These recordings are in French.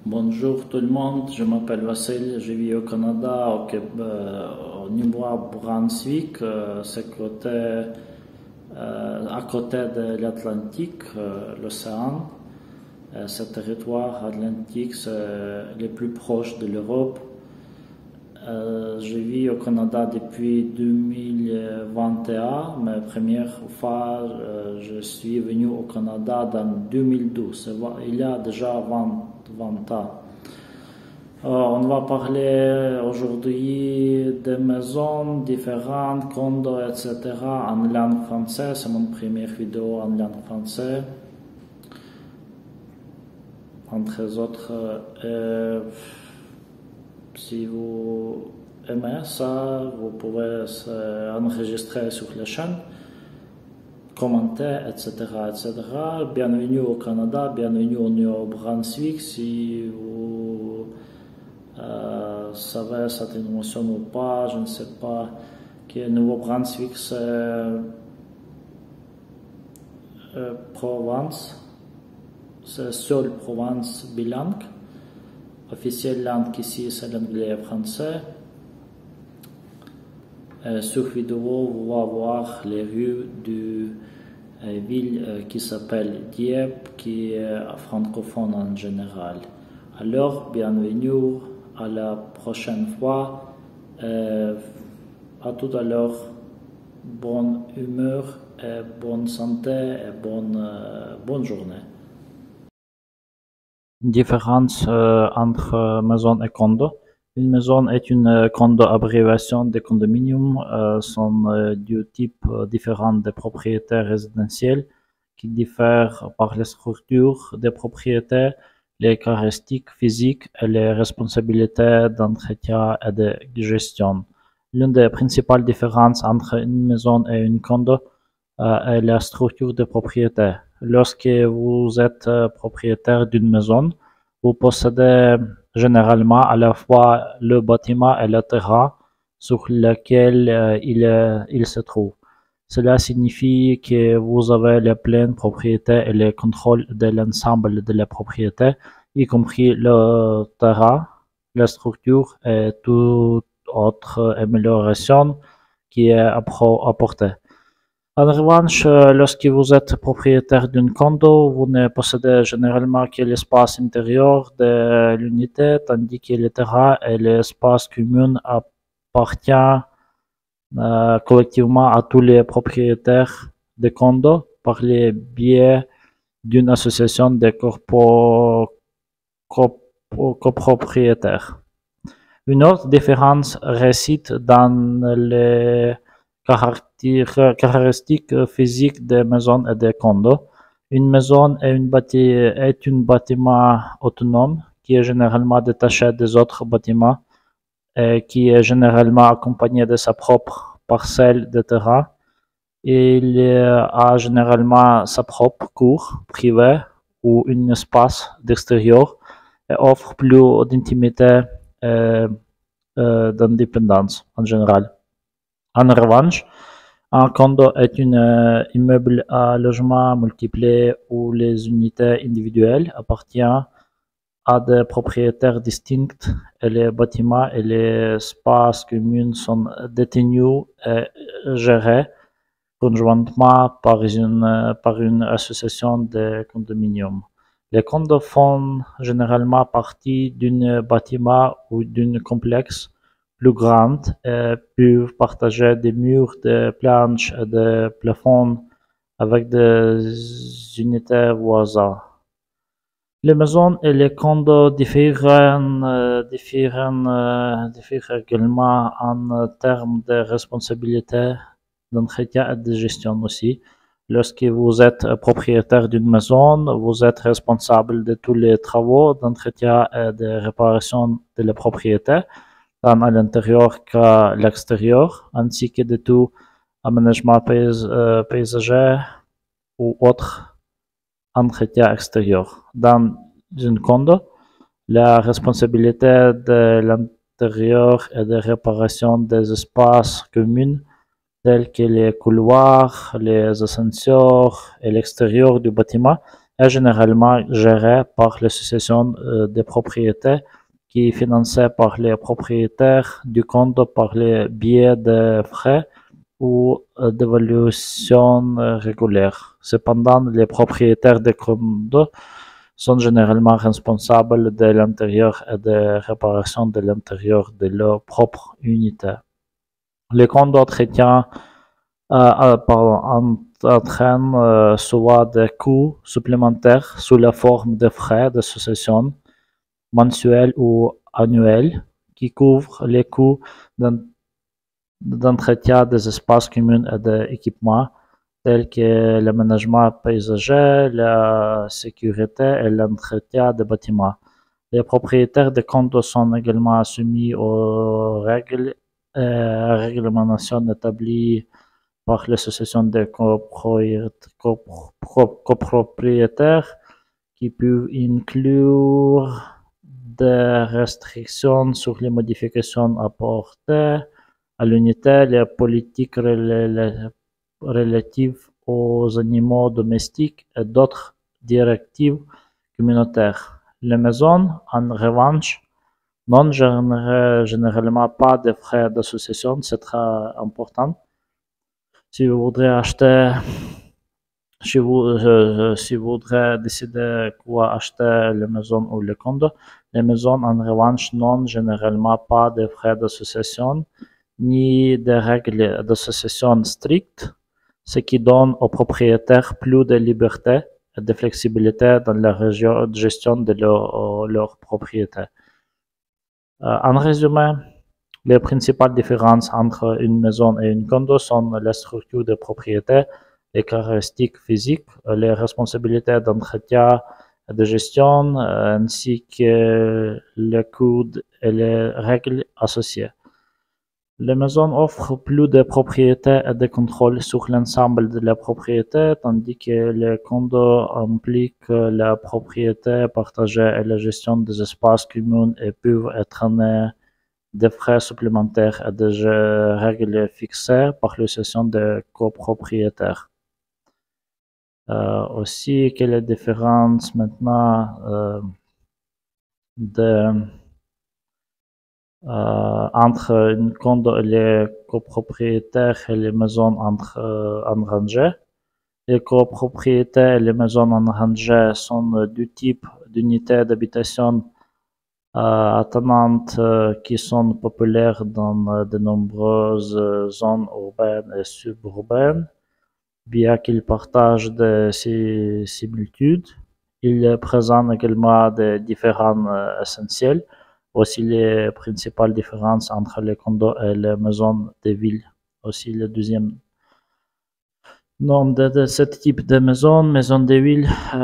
Bonjour tout le monde, je m'appelle Vassil, je vis au Canada, au Nouveau-Brunswick, à côté de l'Atlantique, l'océan. Ce territoire atlantique, c'est le plus proche de l'Europe. Je vis au Canada depuis 2021, mais première fois, je suis venu au Canada dans 2012, il y a déjà 20 ans. On va parler aujourd'hui des maisons différentes, condos, etc. en langue française. C'est mon première vidéo en langue française. Entre les autres, si vous aimez ça, vous pouvez enregistrer sur la chaîne, commenter, etc., etc. Bienvenue au Canada, bienvenue au Nouveau-Brunswick. Si vous savez cette émotion ou pas, je ne sais pas, que Nouveau-Brunswick c'est Provence, c'est seule province bilingue. Officielle langue ici c'est l'anglais et le français. Sur vidéo, vous allez voir les rues de ville qui s'appelle Dieppe, qui est francophone en général. Alors, bienvenue, à la prochaine fois. À tout à l'heure. Bonne humeur, et bonne santé et bonne journée. Différence entre maison et condo. Une maison est une condo abréviation de condominium, sont du type différent des propriétés résidentielles qui diffèrent par les structures des propriétés, les caractéristiques physiques et les responsabilités d'entretien et de gestion. L'une des principales différences entre une maison et une condo est la structure de propriété. Lorsque vous êtes propriétaire d'une maison, vous possédez généralement à la fois le bâtiment et le terrain sur lequel il se trouve. Cela signifie que vous avez la pleine propriété et le contrôle de l'ensemble de la propriété, y compris le terrain, la structure et toute autre amélioration qui est apportée. En revanche, lorsque vous êtes propriétaire d'une condo, vous ne possédez généralement que l'espace intérieur de l'unité, tandis que le terrain et l'espace commun appartiennent collectivement à tous les propriétaires de condos par le biais d'une association de copropriétaires. Une autre différence réside dans les caractéristiques physiques des maisons et des condos. Une maison est un bâtiment autonome qui est généralement détaché des autres bâtiments et qui est généralement accompagné de sa propre parcelle de terrain. Il a généralement sa propre cour privée ou un espace d'extérieur et offre plus d'intimité et d'indépendance en général. En revanche, un condo est un immeuble à logement multiple où les unités individuelles appartiennent à des propriétaires distincts et les bâtiments et les espaces communs sont détenus et gérés conjointement par une association de condominiums. Les condos font généralement partie d'un bâtiment ou d'un complexe plus grand et peuvent partager des murs, des planches et des plafonds avec des unités voisines. Les maisons et les condos diffèrent également en termes de responsabilité, d'entretien et de gestion aussi. Lorsque vous êtes propriétaire d'une maison, vous êtes responsable de tous les travaux d'entretien et de réparation de la propriété, tant à l'intérieur qu'à l'extérieur, ainsi que de tout aménagement paysager ou autre entretien extérieur. Dans une condo, la responsabilité de l'intérieur et de réparation des espaces communs tels que les couloirs, les ascenseurs et l'extérieur du bâtiment est généralement gérée par l'association des propriétés qui est financée par les propriétaires du condo par le biais de frais ou d'évaluation régulière. Cependant, les propriétaires des condos sont généralement responsables de l'intérieur et des réparations de l'intérieur de leur propre unité. Les condos chrétiens entraînent souvent des coûts supplémentaires sous la forme de frais d'association mensuels ou annuels qui couvrent les coûts d'entretien des espaces communs et d'équipements tels que l'aménagement paysager, la sécurité et l'entretien des bâtiments. Les propriétaires de condos sont également soumis aux règles et réglementations établies par l'association des copropriétaires qui peuvent inclure des restrictions sur les modifications apportées à l'unité, les politiques relatives aux animaux domestiques et d'autres directives communautaires. Les maisons, en revanche, n'ont généralement pas de frais d'association, c'est très important. Si vous voudrez acheter, si vous voudrez décider quoi acheter, les maisons ou les condos, les maisons en revanche n'ont généralement pas de frais d'association ni de règles d'association strictes, ce qui donne aux propriétaires plus de liberté et de flexibilité dans la gestion de leur propriété. En résumé, les principales différences entre une maison et une condo sont la structure de propriété, les caractéristiques physiques, les responsabilités d'entretien et de gestion, ainsi que les coûts et les règles associées. Les maisons offrent plus de propriété et de contrôle sur l'ensemble de la propriété, tandis que les condos impliquent la propriété partagée et la gestion des espaces communs et peuvent entraîner des frais supplémentaires et des règles fixées par l'association des copropriétaires. Aussi, quelle est la différence maintenant entre une condo et les copropriétaires et les maisons en rangée? Les copropriétés et les maisons en rangée sont deux types d'unités d'habitation attenantes qui sont populaires dans de nombreuses zones urbaines et suburbaines, bien qu'ils partagent des similitudes. Ils présentent également des différences essentielles. Voici les principales différences entre les condos et les maisons de ville. Aussi le deuxième nom de ce type de maison de ville,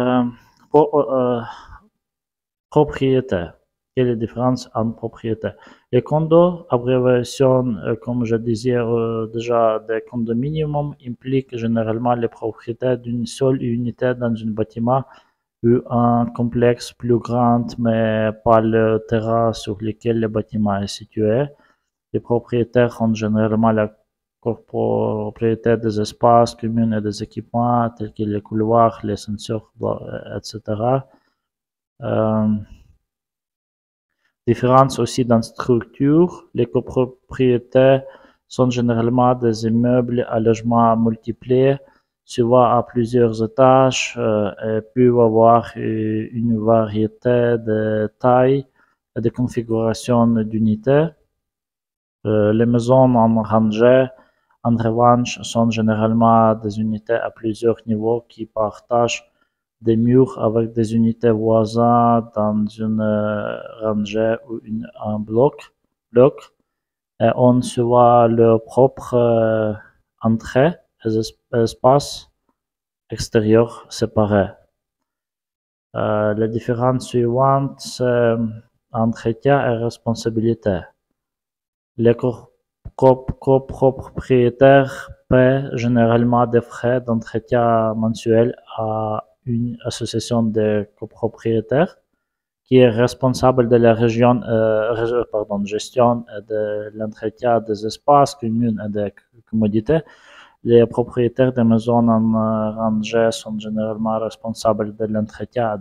propriété. Quelle est la différence entre propriété? Les condos, abréviation, comme je disais déjà, des condominiums, impliquent généralement les propriétés d'une seule unité dans un bâtiment ou un complexe plus grand, mais pas le terrain sur lequel le bâtiment est situé. Les propriétaires ont généralement la propriété des espaces communs et des équipements tels que les couloirs, les senseurs, etc. Différence aussi dans la structure. Les copropriétés sont généralement des immeubles à logements multipliés, souvent à plusieurs étages, et peuvent avoir une variété de tailles et de configurations d'unités. Les maisons en rangée, en revanche, sont généralement des unités à plusieurs niveaux qui partagent des murs avec des unités voisines dans une rangée ou un bloc, et ont souvent leur propre entrée et espace extérieur séparés. La différence suivante, c'est entretien et responsabilité. Les copropriétaires paient généralement des frais d'entretien mensuels à une association de copropriétaires qui est responsable de la gestion et de l'entretien des espaces communs et des commodités. Les propriétaires des maisons en rangée sont généralement responsables de l'entretien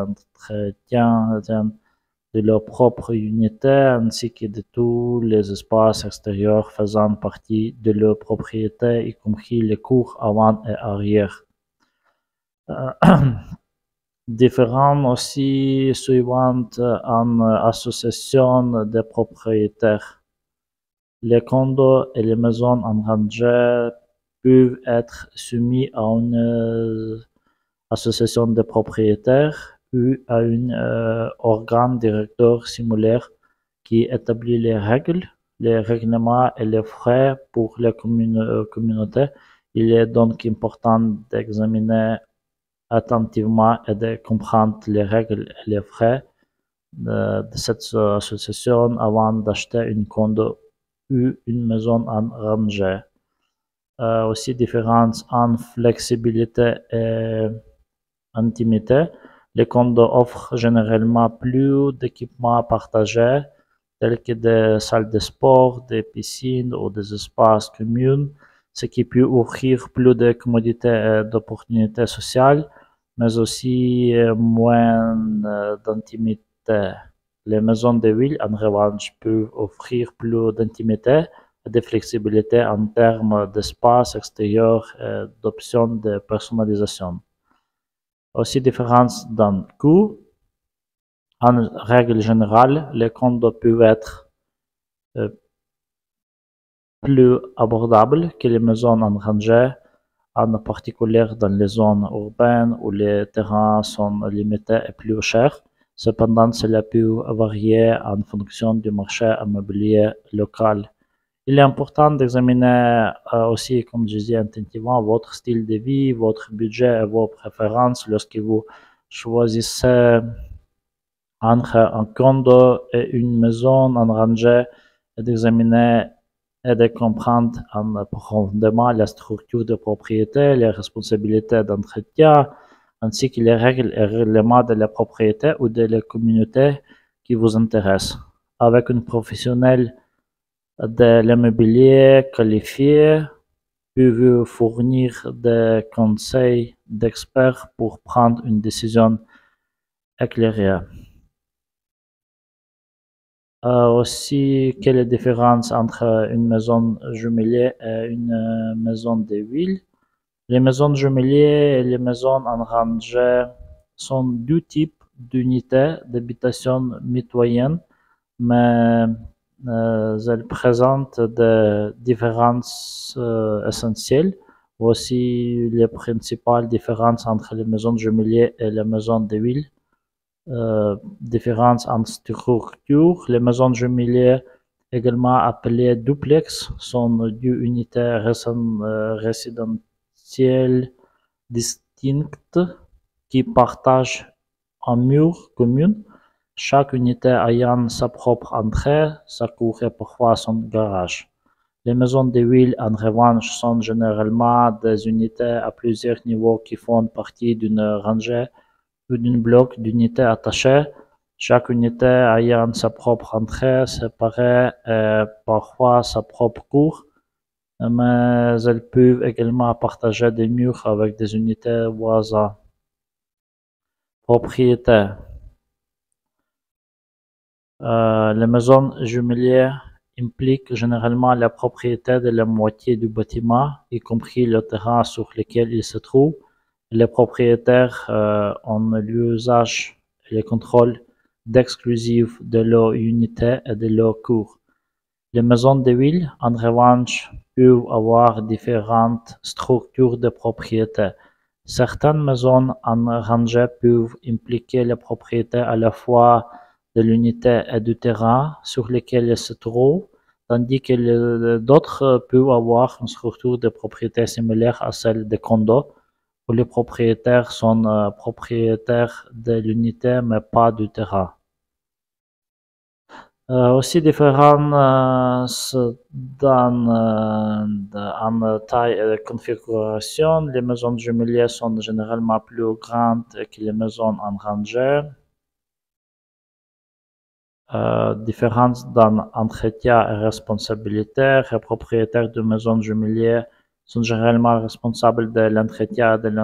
de leur propre unité ainsi que de tous les espaces extérieurs faisant partie de leur propriété, y compris les cours avant et arrière. Différents aussi suivant en association de propriétaires. Les condos et les maisons en rangée peuvent être soumis à une association de propriétaires ou à un organe directeur similaire qui établit les règles, les règlements et les frais pour les communautés. Il est donc important d'examiner attentivement et de comprendre les règles et les frais de cette association avant d'acheter une condo ou une maison en rangée. Aussi différence en flexibilité et intimité. Les condos offrent généralement plus d'équipements partagés, tels que des salles de sport, des piscines ou des espaces communs, ce qui peut offrir plus de commodités et d'opportunités sociales, mais aussi moins d'intimité. Les maisons de ville, en revanche, peuvent offrir plus d'intimité et de flexibilité en termes d'espace extérieur et d'options de personnalisation. Aussi différence dans coût. En règle générale, les condos peuvent être plus abordables que les maisons en rangée, en particulier dans les zones urbaines où les terrains sont limités et plus chers. Cependant, cela peut varier en fonction du marché immobilier local. Il est important d'examiner aussi, comme je disais attentivement, votre style de vie, votre budget et vos préférences lorsque vous choisissez entre un condo et une maison en rangée et d'examiner et de comprendre en profondément la structure de propriété, les responsabilités d'entretien, ainsi que les règles et règlements de la propriété ou de la communauté qui vous intéressent. Avec une professionnelle de l'immobilier qualifié peut vous fournir des conseils d'experts pour prendre une décision éclairée. Aussi, quelle est la différence entre une maison jumelée et une maison de ville? Les maisons jumelées et les maisons en rangée sont deux types d'unités d'habitation mitoyennes, mais elles présentent des différences essentielles. Voici les principales différences entre les maisons jumelées et les maisons de ville. Différence en structure. Les maisons jumelées, également appelées duplex, sont deux unités résidentielles distinctes qui partagent un mur commun, chaque unité ayant sa propre entrée, sa cour et parfois son garage. Les maisons de ville, en revanche, sont généralement des unités à plusieurs niveaux qui font partie d'une rangée ou d'un bloc d'unités attachées, chaque unité ayant sa propre entrée séparée et parfois sa propre cour, mais elles peuvent également partager des murs avec des unités voisines. Propriété. Les maisons jumelées impliquent généralement la propriété de la moitié du bâtiment, y compris le terrain sur lequel il se trouve. Les propriétaires ont l'usage et le contrôle d'exclusif de leur unité et de leur cour. Les maisons de ville, en revanche, peuvent avoir différentes structures de propriété. Certaines maisons en rangée peuvent impliquer la propriété à la fois de l'unité et du terrain sur lequel elles se trouvent, tandis que d'autres peuvent avoir une structure de propriété similaire à celle des condos, où les propriétaires sont propriétaires de l'unité mais pas du terrain. Aussi différences en taille et configuration. Les maisons jumelées sont généralement plus grandes que les maisons en rangée. Différence dans entretien et responsabilité. Les propriétaires de maisons jumelées sont généralement responsables de l'entretien de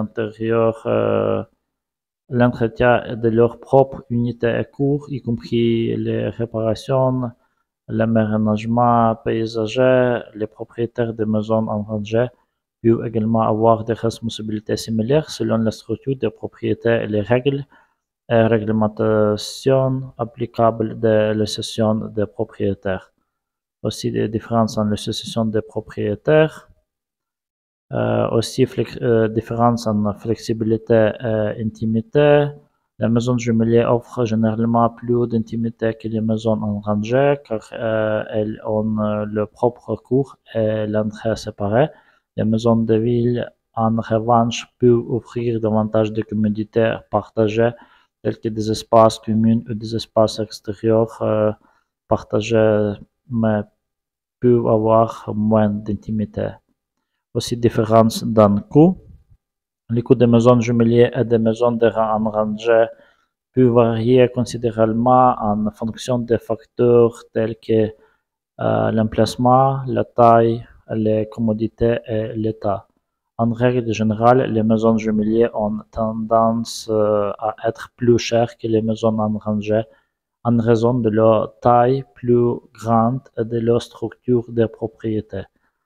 l'entretien de leur propre unité et cours, y compris les réparations, l'aménagement paysager. Les propriétaires de maisons en rangée peuvent également avoir des responsabilités similaires selon la structure de propriété et les règles et réglementations applicables de l'association des propriétaires. Aussi des différences en l'association des propriétaires. Aussi différence en flexibilité et intimité. La maison jumelée offre généralement plus d'intimité que les maisons en rangée car elles ont leur propre cour et l'entrée séparée. Les maisons de ville, en revanche, peuvent offrir davantage de commodités partagées telles que des espaces communs ou des espaces extérieurs partagés, mais peuvent avoir moins d'intimité. Aussi différence dans le coût. Les coûts des maisons jumelées et des maisons en rangée peuvent varier considérablement en fonction des facteurs tels que l'emplacement, la taille, les commodités et l'état. En règle générale, les maisons jumelées ont tendance à être plus chères que les maisons en rangée en raison de leur taille plus grande et de leur structure de propriété.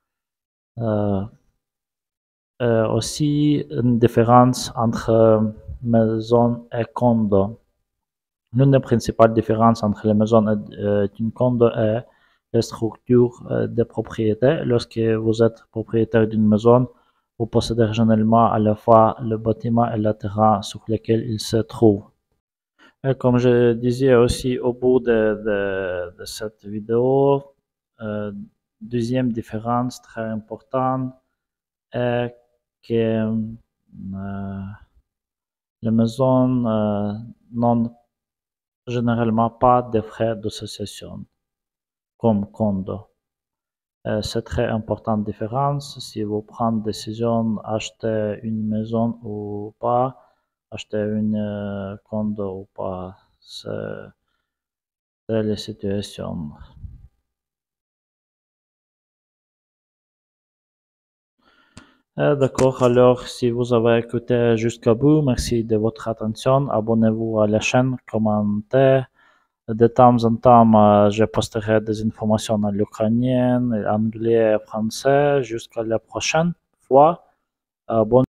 Aussi une différence entre maison et condo. L'une des principales différences entre les maisons et une condo est la structure de propriété. Lorsque vous êtes propriétaire d'une maison, vous possédez généralement à la fois le bâtiment et le terrain sur lequel il se trouve. Et comme je disais aussi au bout de cette vidéo, deuxième différence très importante est que les maisons n'ont généralement pas de frais d'association comme condo. C'est très importante différence. Si vous prenez décision d'acheter une maison ou pas, acheter une condo ou pas, c'est la situation. D'accord, alors si vous avez écouté jusqu'au bout, merci de votre attention. Abonnez-vous à la chaîne, commentez. De temps en temps, je posterai des informations en ukrainien, anglais et français. Jusqu'à la prochaine fois. Bonne